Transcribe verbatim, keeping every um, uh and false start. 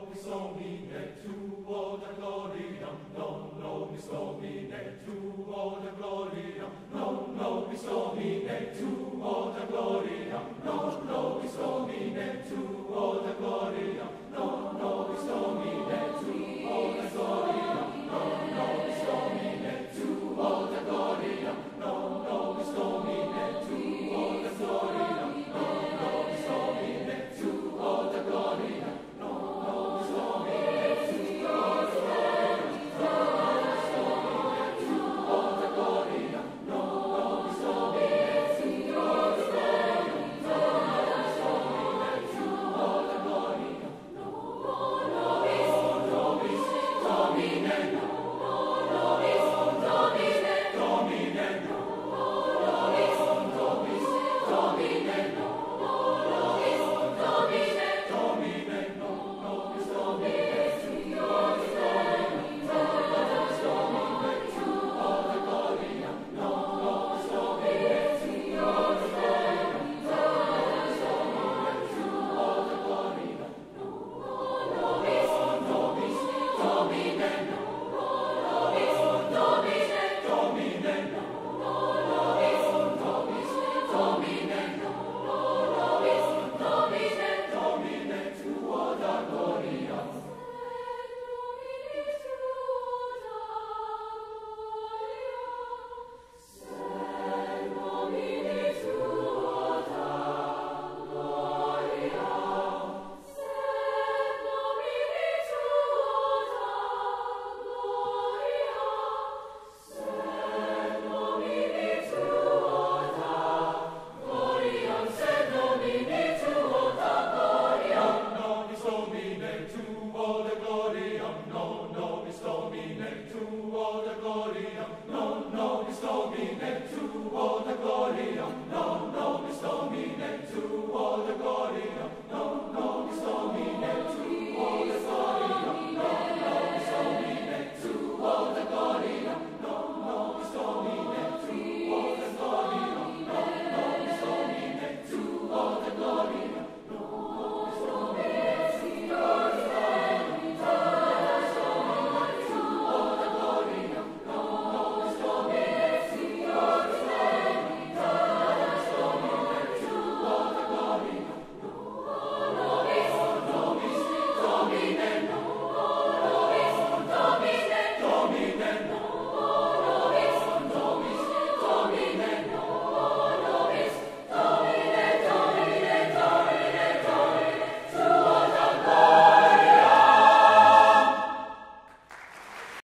nobis Domine, tuo da gloriam, non nobis Domine, tuo da gloriam, non nobis Domine, tuo da gloriam, non nobis Domine, tuo da gloriam, non nobis Domine, tuo da gloriam, non nobis Domine, tuo da gloriam, non nobis Domine, tuo da gloriam, non nobis Domine, tuo da gloriam, non nobis Domine, tuo da gloriam, non nobis Domine, tuo da gloriam, non nobis Domine, tuo da gloriam, non nobis Domine, Domine, nobis Domine, Domine, nobis Domine, Domine, nobis Domine, Domine, nobis Domine, tuo da gloriam, nobis Domine, tuo da gloriam, nobis Domine, tuo da gloriam, nobis Domine, tuo da gloriam, nobis nobis Domine, nobis Domine, Domine, nobis nobis Domine, nobis Domine, Domine, tuo da gloriam. Nobis Domine, tuo da gloriam, non nobis Domine, tuo da gloriam, non nobis Domine, tuo da gloriam, non nobis Domine, tuo